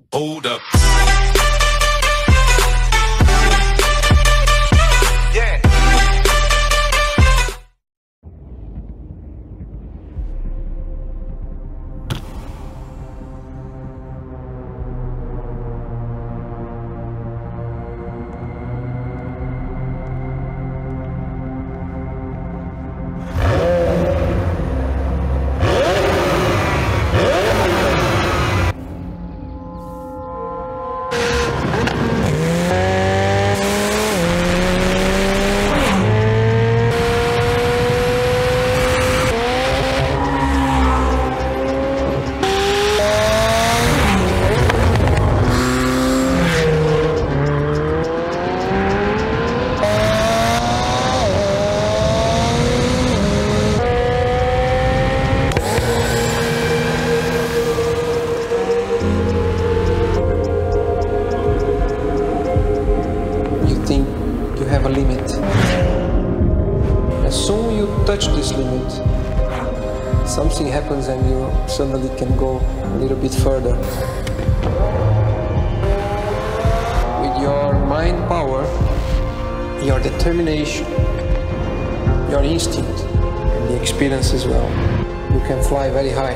Hold up. Yeah. Have a limit. As soon you touch this limit, something happens and you suddenly can go a little bit further. With your mind power, your determination, your instinct, and the experience as well, you can fly very high.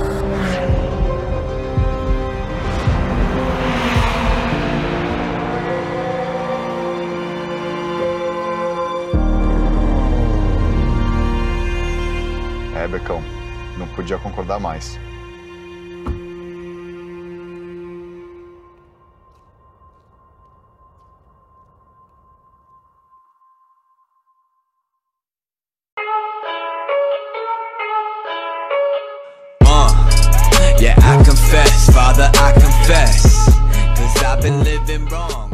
Becão, não podia concordar mais. Yeah, I confess, Father, I confess, 'cause I've been living wrong.